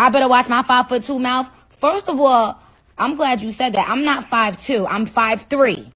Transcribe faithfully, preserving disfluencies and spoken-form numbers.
I better watch my five foot two mouth. First of all, I'm glad you said that. I'm not five two. I'm five three.